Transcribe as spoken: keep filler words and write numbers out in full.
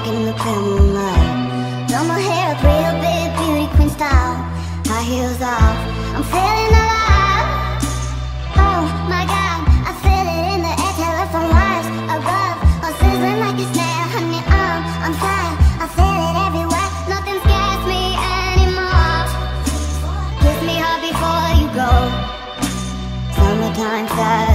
in the pale moonlight. Done my hair up real big, beauty queen style. High heels off, I'm feeling alive. Oh my God, I feel it in the air. Telephone wires above, all sizzling like a snare. Honey, I'm on fire, I feel it everywhere. Nothing scares me anymore. Kiss me hard before you go. Summertime style.